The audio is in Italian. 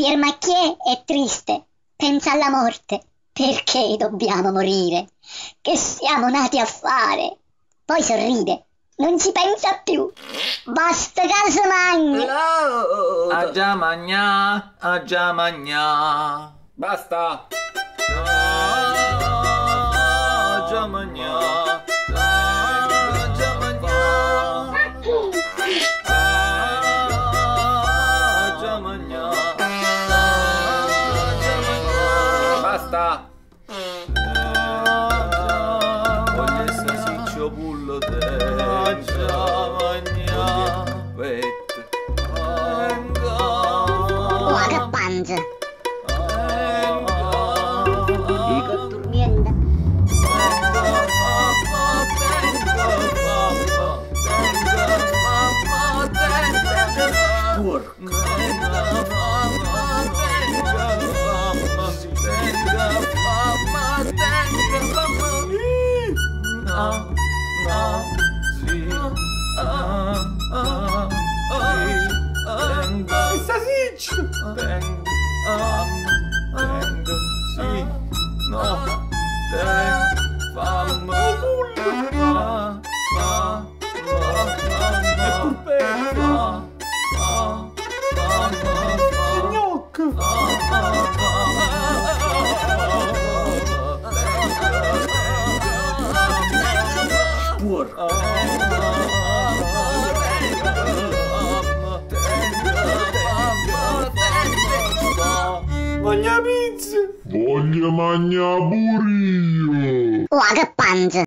Pier Macchiè è triste, pensa alla morte. Perché dobbiamo morire? Che siamo nati a fare? Poi sorride, non ci pensa più. Basta casa magna. A già magnà, a già magnà. Basta. A già magnà. A già magnà. A già magnà. Basta. Voglio essere siccio bullo te. A già magnà. Vette. O a che panza. Dico turmienda. Magna pizza! Voglio mangiare pure io! O a che panza.